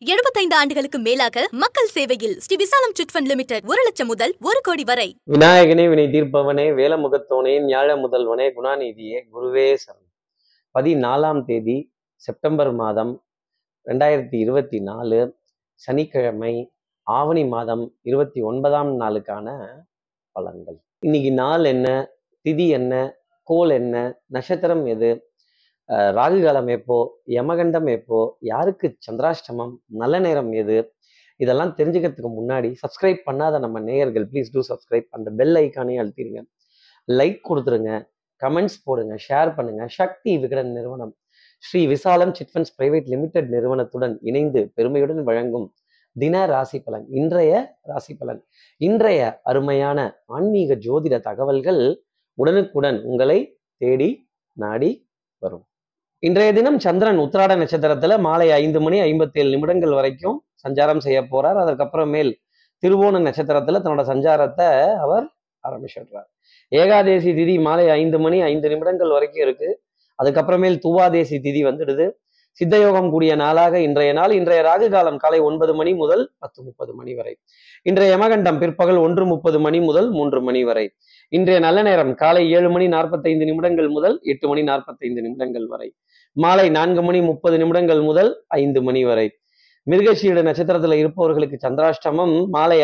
75 ஆண்டுகளுக்கு மேலாக மக்கள் சேவையில் ஸ்ரீ விசாலம் சிட் ஃபண்ட் லிமிடெட் 1 லட்சம் முதல் 1 கோடி வரை. விநாயகனே வினை தீர்ப்பவனே வேலமுகத்தோனே ஞாழ முதல்வனே குணாநிதியே குருவே சரணம். 14ஆம் தேதி செப்டம்பர் மாதம் 2024 சனிக்கிழமை ஆவணி மாதம் 29ஆம் நாளுக்கான பலன்கள். இன்னைக்கு நாள் என்ன, திதி என்ன, கோல் என்ன, நட்சத்திரம் எது, ராகு காலம் எப்போ, யமகண்டம் எப்போ, யாருக்கு சந்திராஷ்டமம், நல்ல நேரம் எது, இதெல்லாம் தெரிஞ்சுக்கிறதுக்கு முன்னாடி சப்ஸ்கிரைப் பண்ணாத நம்ம நேயர்கள் ப்ளீஸ் டூ சப்ஸ்கிரைப். அந்த பெல் ஐக்கானே அழுத்திடுங்க, லைக் கொடுத்துருங்க, கமெண்ட்ஸ் போடுங்க, ஷேர் பண்ணுங்க. சக்தி விகடன் நிறுவனம் ஸ்ரீ விசாலம் சிட் ஃபண்ட்ஸ் பிரைவேட் லிமிடெட் நிறுவனத்துடன் இணைந்து பெருமையுடன் வழங்கும் தின ராசி பலன். இன்றைய ராசி பலன், இன்றைய அருமையான ஆன்மீக ஜோதிட தகவல்கள் உடனுக்குடன் உங்களை தேடி நாடி வரும். இன்றைய தினம் சந்திரன் உத்திராட நட்சத்திரத்துல மாலை 5:57 வரைக்கும் சஞ்சாரம் செய்ய போறார். அதற்கப்புறமேல் திருவோண நட்சத்திரத்துல தன்னோட சஞ்சாரத்தை அவர் ஆரம்பிச்சிடுறார். ஏகாதேசி திதி மாலை 5:05 வரைக்கும் இருக்கு. அதுக்கப்புறமேல் துவாதேசி திதி வந்துடுது. சித்தயோகம் கூடிய நாளாக இன்றைய நாள். இன்றைய ராகு காலம் காலை 9 மணி முதல் 10:30 வரை. இன்றைய யமகண்டம் பிற்பகல் 1:30 முதல் 3 வரை. இன்றைய நல்ல நேரம் காலை 7:45 முதல் 8:45 வரை. மாலை 4:30 முதல் 5 வரை. மிருகசீட நட்சத்திரத்துல இருப்பவர்களுக்கு சந்திராஷ்டமம் மாலை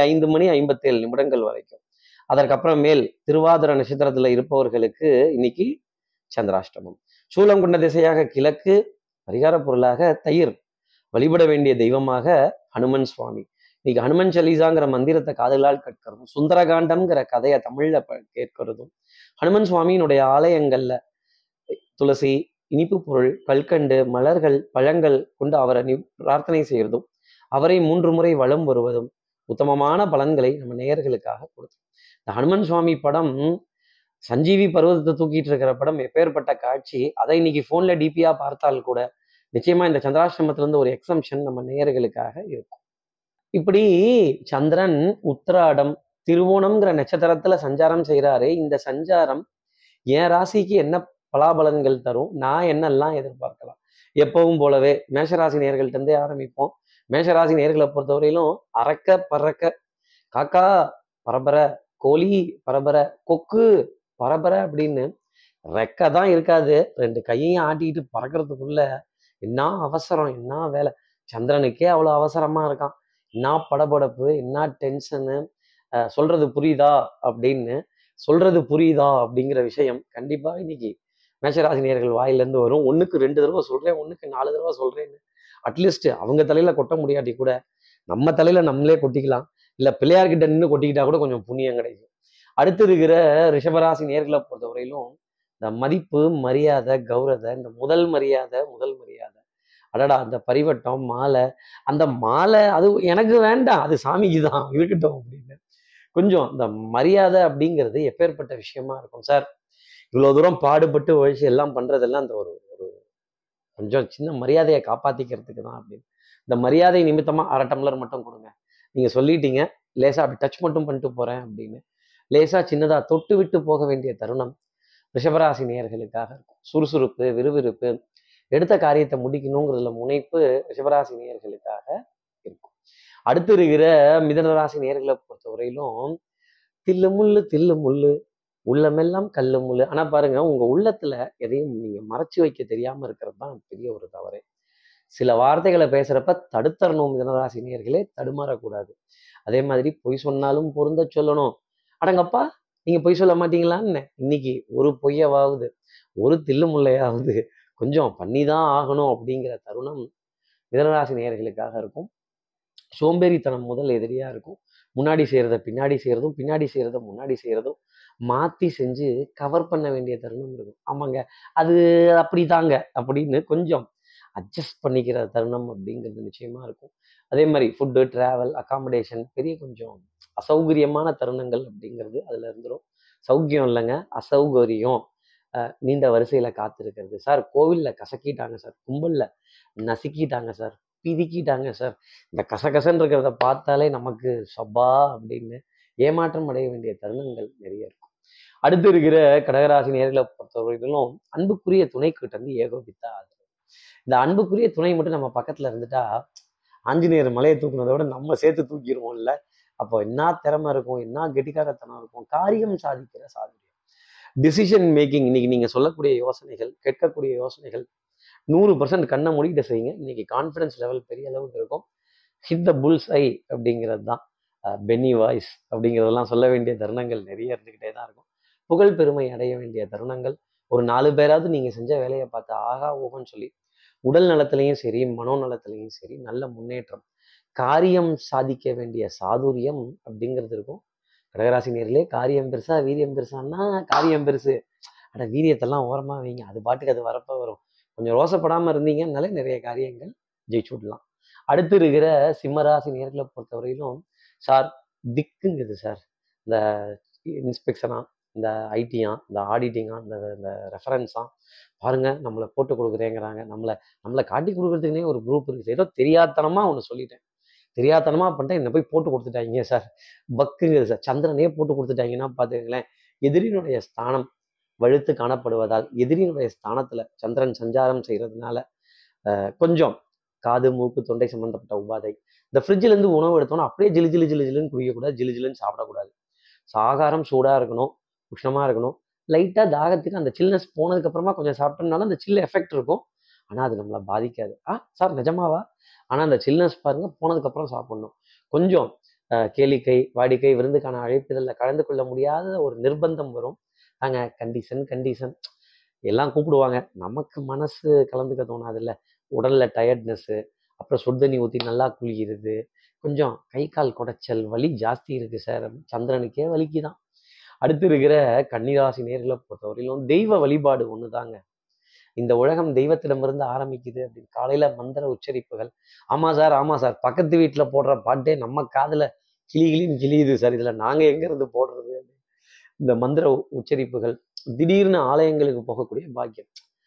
5:57 வரைக்கும். அதற்கப்புறமேல் திருவாதிர நட்சத்திரத்துல இருப்பவர்களுக்கு இன்னைக்கு சந்திராஷ்டமம். சூலம் கொண்ட திசையாக கிழக்கு, பரிகார பொருளாக தயிர், வழிபட வேண்டிய தெய்வமாக ஹனுமன் சுவாமி. இன்னைக்கு ஹனுமன் சலீசாங்கிற மந்திரத்தை காதலால் கற்கிறதும், சுந்தரகாண்டம்ங்கிற கதையை தமிழ்ல கேட்கிறதும், ஹனுமன் சுவாமியினுடைய ஆலயங்கள்ல துளசி, இனிப்பு பொருள், கல்கண்டு, மலர்கள், பழங்கள் கொண்டு அவரை பிரார்த்தனை செய்யறதும், அவரை 3 முறை வலம் வருவதும் உத்தமமான பலன்களை நம்ம நேயர்களுக்காக கொடுத்தோம். இந்த ஹனுமன் சுவாமி படம் சஞ்சீவி பர்வதத்தை தூக்கிட்டு இருக்கிற படம், எப்பேற்பட்ட காட்சி. அதை இன்னைக்கு போன்ல டிபியா பார்த்தால் கூட நிச்சயமா இந்த சந்திராஷ்டமத்துல இருந்து ஒரு எக்ஸம்ஷன் நம்ம நேயர்களுக்காக இருக்கும். இப்படி சந்திரன் உத்திராடம் திருவோணம்ங்கிற நட்சத்திரத்துல சஞ்சாரம் செய்யறாரு. இந்த சஞ்சாரம் என் ராசிக்கு என்ன பலாபலன்கள் தரும், நான் என்னெல்லாம் எதிர்பார்க்கலாம்? எப்பவும் போலவே மேஷராசி நேயர்கள்ட்ட இருந்தே ஆரம்பிப்போம். மேஷராசி நேயர்களை பொறுத்தவரையிலும் அறக்க பறக்க, காக்கா பரபர, கோழி பரபர, கொக்கு பரபர அப்படின்னு ரெக்க தான் இருக்காது, 2 கையையும் ஆட்டிக்கிட்டு பறக்கிறதுக்குள்ள என்ன அவசரம், என்ன வேலை. சந்திரனுக்கே அவ்வளோ அவசரமா இருக்கான். என்ன படபடப்பு, என்ன டென்ஷனு. சொல்றது புரியுதா அப்படின்னு, சொல்றது புரியுதா அப்படிங்கிற விஷயம் கண்டிப்பா இன்னைக்கு மேஷராசி நேயர்கள் வாயிலிருந்து வரும். 1க்கு 2 தடவை சொல்றேன், 1க்கு 4 தடவை சொல்றேன்னு அட்லீஸ்ட் அவங்க தலையில கொட்ட முடியாட்டி கூட நம்ம தலையில நம்மளே கொட்டிக்கலாம். இல்ல பிள்ளையார்கிட்ட நின்று கொட்டிக்கிட்டா கூட கொஞ்சம் புண்ணியம் கிடைக்கும். அடுத்து இருக்கிற ரிஷபராசி நேயர்களை பொறுத்தவரையிலும் இந்த மதிப்பு, மரியாதை, கௌரவத்தை, இந்த முதல் மரியாதை, அடடா அந்த பரிவட்டம், மாலை, அந்த மாலை அது எனக்கு வேண்டாம், அது சாமிக்கு தான் இருக்கட்டும் அப்படின்னு கொஞ்சம் இந்த மரியாதை அப்படிங்கிறது எப்பேற்பட்ட விஷயமா இருக்கும். சார் இவ்வளவு தூரம் பாடுபட்டு உழைச்சி எல்லாம் பண்றதெல்லாம் அந்த ஒரு ஒரு கொஞ்சம் சின்ன மரியாதையை காப்பாத்திக்கிறதுக்கு தான் அப்படின்னு. இந்த மரியாதை நிமித்தமா 1/2 டம்ளர் மட்டும் கொடுங்க, நீங்க சொல்லிட்டீங்க, லேசா அப்படி டச் மட்டும் பண்ணிட்டு போறேன் அப்படின்னு லேசா சின்னதா தொட்டு விட்டு போக வேண்டிய தருணம் ரிஷபராசி நேயர்களுக்காக இருக்கும். சுறுசுறுப்பு, விறுவிறுப்பு, எடுத்த காரியத்தை முடிக்கணுங்கிறதுல முனைப்பு ரிஷபராசி நேயர்களுக்காக இருக்கும். அடுத்து இருக்கிற மிதுனராசி நேயர்களை பொறுத்தவரையிலும் தில்லு முள்ளு உள்ளமெல்லாம் கல்லு முள்ளு. ஆனா பாருங்க, உங்க உள்ளத்துல எதையும் நீங்க மறைச்சு வைக்க தெரியாம இருக்கிறது தான் பெரிய ஒரு தவறு. சில வார்த்தைகளை பேசுறப்ப தடுத்தரணும். மிதுனராசி நேயர்களே, தடுமாறக்கூடாது. அதே மாதிரி பொய் சொன்னாலும் பொருந்த சொல்லணும். அடங்கப்பா நீங்க பொய் சொல்ல மாட்டீங்களான்னு இன்னைக்கு ஒரு பொய்யவாவது, ஒரு தில்லு முள்ளையாவது கொஞ்சம் பண்ணிதான் ஆகணும் அப்படிங்கிற தருணம் மிதுனராசி நேயர்களுக்காக இருக்கும். சோம்பேறித்தனம் முதல் எதிரியா இருக்கும். முன்னாடி செய்யறத பின்னாடி செய்யறதும், பின்னாடி செய்யறத முன்னாடி செய்யறதும் மாத்தி செஞ்சு கவர் பண்ண வேண்டிய தருணம் இருக்கும். ஆமாங்க அது அப்படிதாங்க அப்படின்னு கொஞ்சம் அட்ஜஸ்ட் பண்ணிக்கிற தருணம் அப்படிங்கிறது நிச்சயமா இருக்கும். அதே மாதிரி ஃபுட்டு, டிராவல், அகாமடேஷன் பெரிய கொஞ்சம் அசௌகரியமான தருணங்கள் அப்படிங்கிறது அதுல இருந்துரும். சௌக்கியம் இல்லைங்க, அசௌகரியம். நீண்ட வரிசையில காத்திருக்கிறது. சார் கோவில்ல கசக்கிட்டாங்க சார், கும்பல்ல நசுக்கிட்டாங்க சார், பிதிக்கிட்டாங்க சார். இந்த கசகசன்னு இருக்கிறத பார்த்தாலே நமக்கு சபா அப்படின்னு ஏமாற்றம் அடைய வேண்டிய தருணங்கள் நிறைய இருக்கும். அடுத்து இருக்கிற கடகராசி நேர்களை பொறுத்தவரையிலும் அன்புக்குரிய துணை கிட்ட இருந்து ஏகோபித்தா ஆதரவு. இந்த அன்புக்குரிய துணை மட்டும் நம்ம பக்கத்துல இருந்துட்டா ஆஞ்சநேயர் மலையை தூக்குனதை விட நம்ம சேர்த்து தூக்கிடுவோம்ல. அப்போ என்ன திறமை இருக்கும், என்ன கெட்டிக்காரத்தனம் இருக்கும், காரியம் சாதிக்கிற சாதுரியம். டிசிஷன் மேக்கிங், இன்னைக்கு நீங்க சொல்லக்கூடிய யோசனைகள், கேட்கக்கூடிய யோசனைகள் 100% கண்ணை மூடிக்கிட்டு செய்யுங்க. இன்னைக்கு கான்ஃபிடன்ஸ் லெவல் பெரிய அளவுக்கு இருக்கும். ஹிட் த புல்ஸ் ஐ அப்படிங்கிறது தான் பென்னி வாய்ஸ் அப்படிங்கிறதெல்லாம் சொல்ல வேண்டிய தருணங்கள் நிறைய இருந்துக்கிட்டே தான் இருக்கும். புகழ் பெருமை அடைய வேண்டிய தருணங்கள். ஒரு 4 பேராவது நீங்க செஞ்ச வேலையை பார்த்து ஆகா ஓகோன்னு சொல்லி உடல் நலத்திலையும் சரி, மனோநலத்திலையும் சரி நல்ல முன்னேற்றம். காரியம் சாதிக்க வேண்டிய சாதுரியம் அப்படிங்கிறது இருக்கும். கடகராசி நேரிலே காரியம் பெருசா வீரியம் பெருசான்னா காரியம் பெருசு. அட வீரியத்தெல்லாம் ஓரமா வைங்க, அது பாட்டுக்கு அது வரப்ப வரும். கொஞ்சம் ரோசப்படாம இருந்தீங்கன்னாலே நிறைய காரியங்கள் ஜெயிச்சு விடலாம். அடுத்து இருக்கிற சிம்மராசி நேர்களை பொறுத்தவரையிலும் சார் திக்குங்குது சார். இந்த இன்ஸ்பெக்ஷனா, இந்த ஐடியா, இந்த ஆடிட்டிங்கா, இந்த ரெஃபரன்ஸா பாருங்க நம்மளை போட்டு கொடுக்குறேங்கிறாங்க. நம்மளை காட்டி கொடுக்குறதுக்குனே ஒரு குரூப் இருக்குது. ஏதோ தெரியாதனமா ஒன்று சொல்லிட்டேன், தெரியாதனமா பண்ணிட்டேன், என்னை போய் போட்டு கொடுத்துட்டாங்க சார். பக்குங்குது சார். சந்திரனே போட்டு கொடுத்துட்டாங்கன்னா பார்த்துக்கங்களேன். எதிரினுடைய ஸ்தானம் வழுத்து காணப்படுவதால், எதிரியினுடைய ஸ்தானத்துல சந்திரன் சஞ்சாரம் செய்யறதுனால கொஞ்சம் காது மூக்கு தொண்டை சம்பந்தப்பட்ட உபாதை. இந்த ஃப்ரிட்ஜில் இருந்து உணவு எடுத்தோன்னா அப்படியே ஜிலு ஜிலு ஜிலு ஜிலுன்னு குடிக்கக்கூடாது, ஜிலு ஜிலுன்னு சாப்பிடக்கூடாது. ஆகாரம் சூடா இருக்கணும், உஷ்ணமா இருக்கணும். லைட்டா தாகத்துக்கு அந்த சில்னஸ் போனதுக்கு அப்புறமா கொஞ்சம் சாப்பிட்டோம்னாலும் அந்த சில்ல எஃபெக்ட் இருக்கும். ஆனா அது நம்மளை பாதிக்காது. சார் நிஜமாவா? ஆனா அந்த சில்னஸ் பாருங்க போனதுக்கு அப்புறம் சாப்பிடணும். கொஞ்சம் கேளிக்கை வாடிக்கை விருந்துக்கான அழைப்புதல்ல கலந்து கொள்ள முடியாத ஒரு நிர்பந்தம் வரும். கண்டிஷன் கண்டிஷன் எல்லாம் கூப்பிடுவாங்க, நமக்கு மனசு கலந்துக்க தோணாதுல்ல. உடல்ல டயர்ட்னஸ்ஸு, அப்புறம் சுடுதண்ணி ஊற்றி நல்லா குளிக்கிறது, கொஞ்சம் கை கால் குடைச்சல், வலி ஜாஸ்தி இருக்கு சார். சந்திரனுக்கே வலிக்கு தான். அடுத்து இருக்கிற கன்னிராசி நேர்களை பொறுத்தவரையிலும் தெய்வ வழிபாடு ஒண்ணுதாங்க. இந்த உலகம் தெய்வத்திடமிருந்து ஆரம்பிக்குது அப்படின்னு காலையில மந்திர உச்சரிப்புகள். ஆமா சார் ஆமா சார், பக்கத்து வீட்டுல போடுற பாட்டே நம்ம காதுல கிளின்னு கிளியுது சார், இதுல நாங்க எங்க இருந்து போடுறது? இந்த மந்திர உச்சரிப்புகள், திடீர்னு ஆலயங்களுக்கு போகக்கூடிய பாக்கியம்.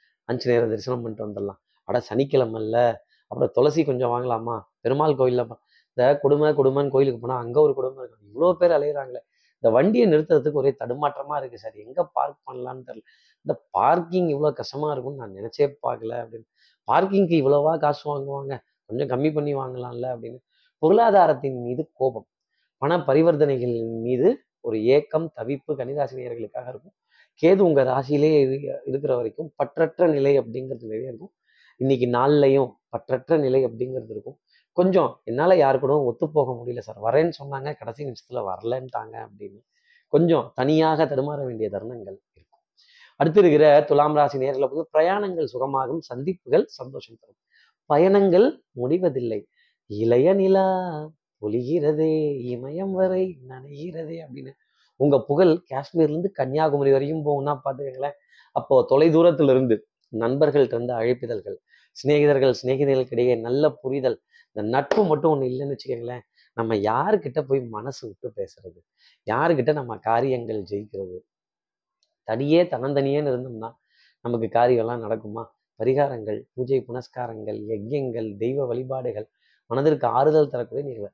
5 நேரம் தரிசனம் பண்ணிட்டு வந்துடலாம். சனிக்கிழமைல அப்புறம் துளசி கொஞ்சம் வாங்கலாமா, பெருமாள் கோயில்ல இந்த குடும்பன்னு கோயிலுக்கு போனா அங்க ஒரு குடும்பம் இருக்கு, இவ்வளோ பேர் அலையிறாங்களே. இந்த வண்டியை நிறுத்துறதுக்கு ஒரே தடுமாற்றமா இருக்கு சார், எங்க பார்க் பண்ணலான்னு தெரியல. இந்த பார்க்கிங் இவ்வளவு கஷ்டமா இருக்கும்னு நான் நினைச்சே பார்க்கல அப்படின்னு. பார்க்கிங்க்கு இவ்வளவா காசு வாங்குவாங்க, கொஞ்சம் கம்மி பண்ணி வாங்கலாம்ல அப்படின்னு. பொருளாதாரத்தின் மீது கோபம், பண பரிவர்த்தனைகளின் மீது ஒரு ஏக்கம் தவிப்பு கன்னிராசி நேயர்களுக்காக இருக்கும். கேது உங்க ராசியிலே இருக்கிற வரைக்கும் பற்றற்ற நிலை அப்படிங்கிறது நிறைய இருக்கும். இன்னைக்கு நாள்லையும் பற்றற்ற நிலை அப்படிங்கிறது இருக்கும். கொஞ்சம் என்னால யாரு கூட ஒத்து போக முடியல சார், வரேன்னு சொன்னாங்க கடைசி நிமிஷத்துல வரலன்ட்டாங்க அப்படின்னு கொஞ்சம் தனியாக தடுமாற வேண்டிய தருணங்கள் இருக்கும். அடுத்து இருக்கிற துலாம் ராசி நேர்களை போது பிரயாணங்கள் சுகமாகும், சந்திப்புகள் சந்தோஷம் தரும். பயணங்கள் முடிவதில்லை. இளைய நிலா பொழிகிறதே, இமயம் வரை நனைகிறதே அப்படின்னு உங்க புகழ் காஷ்மீர்ல இருந்து கன்னியாகுமரி வரைக்கும் போகும்னா பாத்துக்கங்களேன். அப்போ தொலை தூரத்துல இருந்து நண்பர்கள்ட்ட இருந்து அழைப்பிதழ்கள், சிநேகிதர்களுக்கு இடையே நல்ல புரிதல், இந்த நட்பு மட்டும் ஒண்ணு இல்லைன்னு வச்சுக்கோங்களேன். நம்ம யாருக்கிட்ட போய் மனசு விட்டு பேசுறது, யாருக்கிட்ட நம்ம காரியங்கள் ஜெயிக்கிறது? தன்னந்தனியேன்னு இருந்தோம்னா நமக்கு காரியம்லாம் நடக்குமா? பரிகாரங்கள், பூஜை புனஸ்காரங்கள், யஜ்யங்கள், தெய்வ வழிபாடுகள், மனதிற்கு ஆறுதல் தரக்கூடிய நிகழ்வு.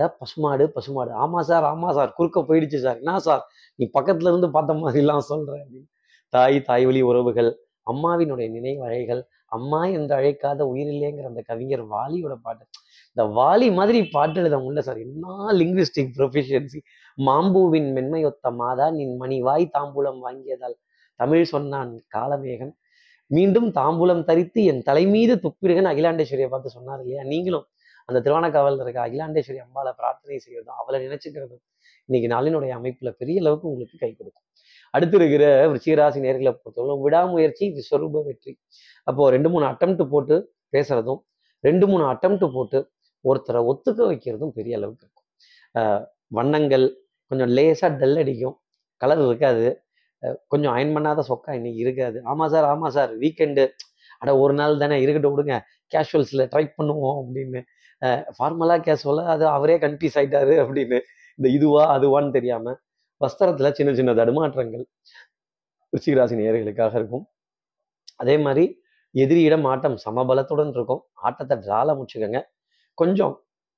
பசுமாடு ஆமா சார் குறுக்க போயிடுச்சு சார். என்ன சார் நீ பக்கத்துல இருந்து பார்த்த மாதிரிலாம் சொல்ற அப்படின்னு. தாய் வழி உறவுகள், அம்மாவினுடைய நினைவழைகள், அம்மா என்று அழைக்காத உயிரில்லைங்கிற அந்த கவிஞர் வாலியோட பாட்டு. இந்த வாலி மாதிரி பாட்டு எழுத முடியல சார், என்ன லிங்குவிஸ்டிக் ப்ரொஃபிஷியன்சி. மாம்பூவின் மென்மையொத்த மாதா நின் மணிவாய் தாம்பூலம் வாங்கியதால் தமிழ் சொன்னான் காலமேகன், மீண்டும் தாம்பூலம் தரித்து என் தலை மீது துப்பிடுகன்னு அகிலாண்டேஸ்வரியை பார்த்து சொன்னார் இல்லையா? நீங்களும் அந்த திருவானக்காவலில் இருக்க அகிலாண்டேஸ்வரி அம்பாவை பிரார்த்தனை செய்யறதும் அவளை நினைச்சுக்கிறதும் இன்னைக்கு நாளினுடைய அமைப்புல பெரிய அளவுக்கு உங்களுக்கு கை கொடுக்கும். அடுத்து இருக்கிற விருச்சிகராசி நேர்களை பொறுத்தவரை விடாமுயற்சி விஸ்வரூப வெற்றி. அப்போ 2-3 அட்டம்ப்ட் போட்டு பேசுறதும், 2-3 அட்டம்ப்ட் போட்டு ஒருத்தரை ஒத்துக்க வைக்கிறதும் பெரிய அளவுக்கு இருக்கும். வண்ணங்கள் கொஞ்சம் லேசா டல் அடிக்கும், கலர் இருக்காது, கொஞ்சம் அயன் பண்ணாத சொக்கா இன்னைக்கு இருக்காது. ஆமா சார் வீக்கெண்டு, ஒரு நாள் தானே இருக்கட்டும் விடுங்க, கேஷுவல்ஸ்ல ட்ரை பண்ணுவோம் அப்படின்னு. ஃபார்மலா கேஷுவலா அது அவரே கன்ஃபியூஸ் ஆயிட்டாரு அப்படின்னு. இந்த இதுவா அதுவான்னு தெரியாம வஸ்திரத்துல சின்ன சின்ன தடுமாற்றங்கள் விருச்சிகராசி நேயர்களுக்காக இருக்கும். அதே மாதிரி எதிரியிடம் ஆட்டம் சமபலத்துடன் இருக்கும். ஆட்டத்தை டிரால முடிச்சுக்கோங்க. கொஞ்சம்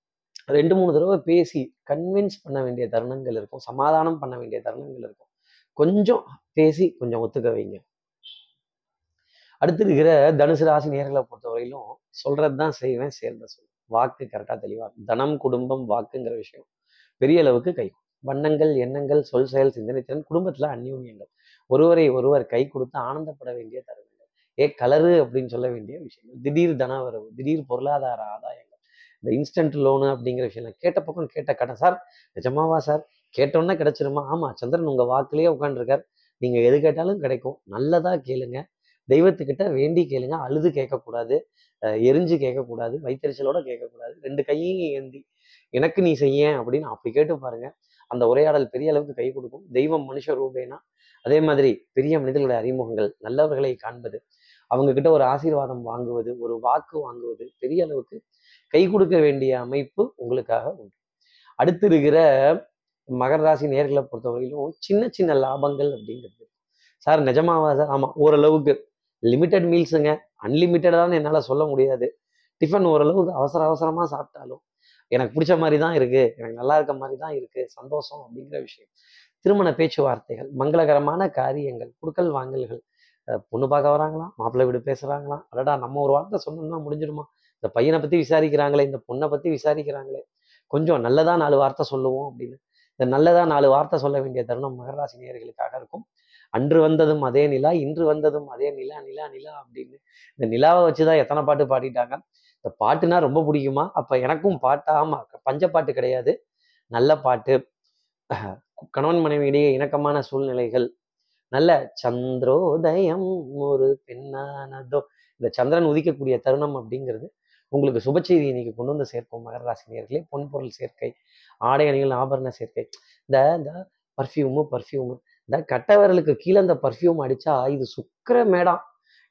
2-3 தடவை பேசி கன்வின்ஸ் பண்ண வேண்டிய தருணங்கள் இருக்கும், சமாதானம் பண்ண வேண்டிய தருணங்கள் இருக்கும். கொஞ்சம் பேசி கொஞ்சம் ஒத்துக்க வைங்க. அடுத்து இருக்கிற தனுசு ராசி நேர்களை பொறுத்தவரையிலும் சொல்றதுதான் செய்வேன், சேர்ந்த சொல்லுவேன். வாக்கு கரெக்டாக தெளிவாக தனம் குடும்பம் வாக்குங்கிற விஷயம் பெரிய அளவுக்கு கை வண்ணங்கள் எண்ணங்கள் சொல் செயல் சிந்தனை திறன் குடும்பத்துல அந்யோன்யங்கள் ஒருவரை ஒருவர் கை கொடுத்து ஆனந்தப்பட வேண்டிய தருணங்கள் கலரு அப்படின்னு சொல்ல வேண்டிய விஷயங்கள் திடீர் தன வரவு திடீர் பொருளாதார ஆதாயங்கள் இந்த இன்ஸ்டன்ட் லோனு அப்படிங்கிற விஷயம் கேட்ட பக்கம் கேட்ட கடன் சார் நிஜமாவா சார் கேட்டோன்னா கிடைச்சிருமா ஆமா சந்திரன் உங்க வாக்குலயே உட்காந்துருக்கார் நீங்க எது கேட்டாலும் கிடைக்கும் நல்லதா கேளுங்க தெய்வத்துக்கிட்ட வேண்டி கேளுங்க அழுது கேட்கக்கூடாது எரிஞ்சு கேட்கக்கூடாது வைத்தறிச்சலோட கேட்கக்கூடாது 2 கையையும் ஏந்தி எனக்கு நீ செய்ய அப்படின்னு அப்படி கேட்டு பாருங்க அந்த உரையாடல் பெரிய அளவுக்கு கை கொடுக்கும் தெய்வம் மனுஷ ரூபேனா அதே மாதிரி பெரிய மனிதர்களுடைய அறிமுகங்கள் நல்லவர்களை காண்பது அவங்க கிட்ட ஒரு ஆசீர்வாதம் வாங்குவது ஒரு வாக்கு வாங்குவது பெரிய அளவுக்கு கை கொடுக்க வேண்டிய அமைப்பு உங்களுக்காக உண்டு. அடுத்து இருக்கிற மகர ராசி நேர்களை பொறுத்தவரையிலும் சின்ன சின்ன லாபங்கள் அப்படிங்கிறது சார் நிஜமாவா சார் ஆமா ஓரளவுக்கு லிமிட்டட் மீல்ஸுங்க அன்லிமிட்டடான்னு என்னால் சொல்ல முடியாது டிஃபன் ஓரளவுக்கு அவசரமா சாப்பிட்டாலும் எனக்கு பிடிச்ச மாதிரி தான் இருக்கு எனக்கு நல்லா இருக்க மாதிரி தான் இருக்கு சந்தோஷம் அப்படிங்கிற விஷயம் திருமண பேச்சுவார்த்தைகள் மங்களகரமான காரியங்கள் குடுக்கல் வாங்கல்கள் பொண்ணு பார்க்க வராங்களாம் மாப்பிள்ளை வீடு பேசுறாங்களாம் அடடா நம்ம ஒரு வார்த்தை சொன்னோம்னா முடிஞ்சிடுமா இந்த பையனை பத்தி விசாரிக்கிறாங்களே இந்த பொண்ணை பத்தி விசாரிக்கிறாங்களே கொஞ்சம் நல்லதா 4 வார்த்தை சொல்லுவோம் அப்படின்னு இந்த நல்லதா 4 வார்த்தை சொல்ல வேண்டிய தருணம் மகராசி நேயர்களுக்காக இருக்கும். அன்று வந்ததும் அதே நிலா இன்று வந்ததும் அதே நிலா நிலா நிலா அப்படின்னு இந்த நிலாவை வச்சுதான் எத்தனை பாட்டு பாடிட்டாங்க. இந்த பாட்டுனா ரொம்ப பிடிக்குமா? அப்ப எனக்கும் பாட்டா? ஆமா, பஞ்ச பாட்டு கிடையாது, நல்ல பாட்டு. கணவன் மனைவியிடையே இணக்கமான சூழ்நிலைகள், நல்ல சந்திரோதயம் ஒரு பெண்ணானதோ, இந்த சந்திரன் உதிக்கக்கூடிய தருணம் அப்படிங்கிறது உங்களுக்கு சுப செய்தி இன்னைக்கு கொண்டு வந்து சேர்ப்போம். மகர ராசி நேயர்களே, பொன்பொருள் சேர்க்கை, ஆடை அணிகள், ஆபரண சேர்க்கை, இந்த பர்ஃப்யூமு இந்த கட்டவரலுக்கு கீழே இந்த பர்ஃப்யூம் அடிச்சா இது சுக்கிர மேடம்,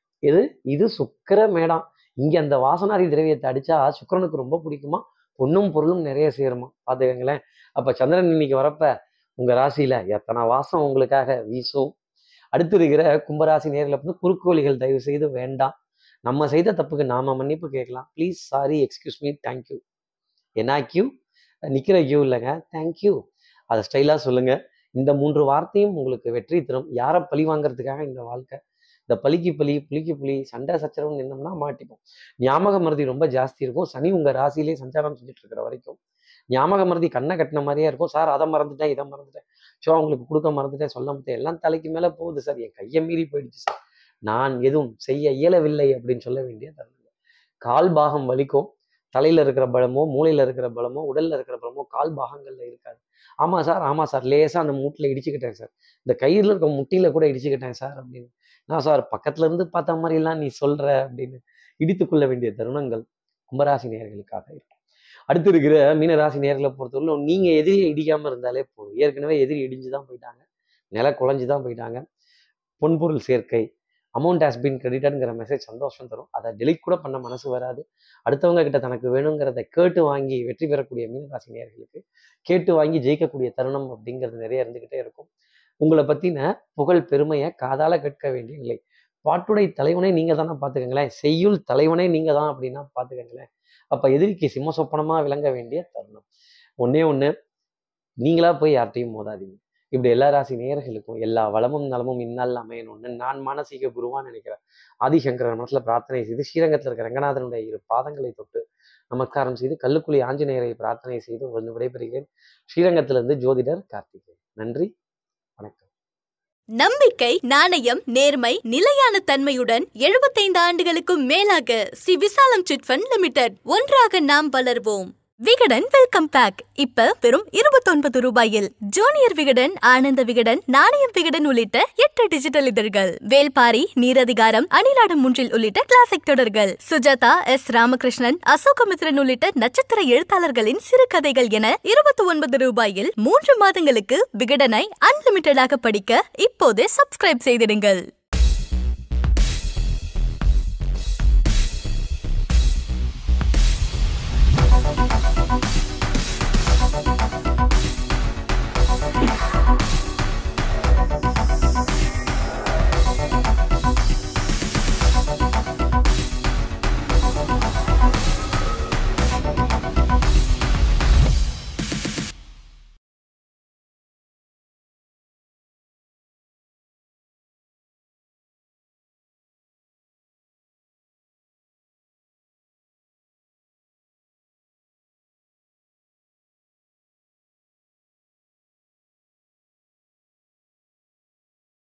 இது சுக்கிர மேடம். இங்க அந்த வாசனாரி திரவியத்தை அடிச்சா சுக்கிரனுக்கு ரொம்ப பிடிக்குமா, பொண்ணும் பொருளும் நிறைய சேருமா. பார்த்துக்கங்களேன். அப்ப சந்திரன் இன்னைக்கு வரப்ப உங்க ராசியில எத்தனை வாசம் உங்களுக்காக வீசும். அடுத்து இருக்கிற கும்பராசி நேர்களை வந்து குறுக்கோழிகள் தயவு செய்து வேண்டாம். நம்ம செய்த தப்புக்கு நாம மன்னிப்பு கேட்கலாம். Please, sorry, excuse me, thank you. என்ன கியூ? நிக்கிற கியூ இல்லைங்க, தேங்க்யூ. அதை ஸ்டைலா சொல்லுங்க. இந்த 3 வார்த்தையும் உங்களுக்கு வெற்றி தரும். யாரை பழி வாங்குறதுக்காக இந்த வாழ்க்கை? இந்த பழிக்கு பழி, புளிக்கு புளி, சண்டை சச்சரவு நின்னோம்னா மாட்டிப்போம். ஞாபக மருதி ரொம்ப ஜாஸ்தி இருக்கும். சனி உங்க ராசியிலே சஞ்சாரம் செஞ்சுட்டு இருக்கிற வரைக்கும் ஞாபக மருதி கண்ணை கட்டின மாதிரியே இருக்கும். சார் அதை மறந்துட்டேன், இதை மறந்துட்டேன், ஸோ அவங்களுக்கு கொடுக்க மறந்துட்டேன், சொல்ல முடியாது, எல்லாம் தலைக்கு மேலே போகுது சார், என் கையை மீறி போயிடுச்சு சார், நான் எதுவும் செய்ய இயலவில்லை அப்படின்னு சொல்ல வேண்டிய தருணம். கால் பாகம் வலிக்கும். தலையில இருக்கிற பலமோ, மூளையில இருக்கிற பலமோ, உடல்ல இருக்கிற பலமோ கால் பாகங்கள்ல இருக்காது. ஆமா சார், லேசா அந்த மூட்டில் இடிச்சுக்கிட்டேன் சார், இந்த கையில இருக்க முட்டியில கூட இடிச்சுக்கிட்டேன் சார் அப்படின்னு. நான் சார் பக்கத்துல இருந்து பார்த்த மாதிரி எல்லாம் நீ சொல்ற அப்படின்னு இடித்துக்கொள்ள வேண்டிய தருணங்கள் கும்பராசி நேயர்களுக்காக இருக்கும். அடுத்து இருக்கிற மீனராசி நேயர்களை பொறுத்தவரை நீங்க எதிரியை இடிக்காம இருந்தாலே போதும். ஏற்கனவே எதிரி இடிஞ்சுதான் போயிட்டாங்க, நில குழஞ்சுதான் போயிட்டாங்க. பொன்பொருள் சேர்க்கை, அமௌண்ட் ஹாஸ் பீன் கிரெடிட்டட்ங்கிற மெசேஜ் சந்தோஷம் தரும். அதை டெலிட் கூட பண்ண மனசு வராது. அடுத்தவங்க கிட்ட தனக்கு வேணுங்கிறத கேட்டு வாங்கி வெற்றி பெறக்கூடிய மீனராசி நேயர்களுக்கு கேட்டு வாங்கி ஜெயிக்கக்கூடிய தருணம் அப்படிங்கிறது நிறைய இருந்துகிட்டே இருக்கும். உங்களை பத்தின புகழ் பெருமையை காதால கேட்க வேண்டிய நிலை. பாட்டுடை தலைவனே நீங்க தானே பார்த்துக்கங்களேன், செய்யுள் தலைவனே நீங்க தான் அப்படின்னா பார்த்துக்கங்களேன். அப்ப எதிரிக்கு சிம்ம சொப்பனமா விளங்க வேண்டிய தருணம். ஒண்ணு நீங்களா போய் யார்ட்டையும் மோதாதீங்க. இப்படி எல்லா ராசி நேயர்களுக்கும் எல்லா வளமும் நலமும் இந்நாள் அமையணும்னு நான் மானசீக குருவான்னு நினைக்கிறேன். ஆதிசங்கரன் மனசுல பிரார்த்தனை செய்து, ஸ்ரீரங்கத்தில் இருக்கிற ரங்கநாதனுடைய 2 பாதங்களை தொட்டு நமஸ்காரம் செய்து, கல்லுக்குழி ஆஞ்சநேயரை பிரார்த்தனை செய்து வந்து விடைபெறுகிறேன். ஸ்ரீரங்கத்திலிருந்து ஜோதிடர் கார்த்திகேயன். நன்றி, வணக்கம். நம்பிக்கை, நாணயம், நேர்மை, நிலையான தன்மையுடன் 75 ஆண்டுகளுக்கும் மேலாக ஸ்ரீ விசாலம் சிட் ஃபண்ட் லிமிடெட். ஒன்றாக நாம் வளர்வோம். விகடன் வெல்கம் பேக் இப்ப வெறும் 29 ரூபாயில். ஜூனியர் விகடன், ஆனந்த விகடன், நாணயம் விகடன் உள்ளிட்ட 8 டிஜிட்டல் இதழ்கள். வேல்பாரி, நீரதிகாரம், அணிலாடும் 3 உள்ளிட்ட கிளாசிக் தொடர்கள். சுஜாதா, எஸ். ராமகிருஷ்ணன், அசோகமித்ரன் உள்ளிட்ட நட்சத்திர எழுத்தாளர்களின் சிறுகதைகள் என 29 ரூபாயில் 3 மாதங்களுக்கு விகடனை அன்லிமிட்டடாக படிக்க இப்போதே சப்ஸ்கிரைப் செய்திடுங்கள்.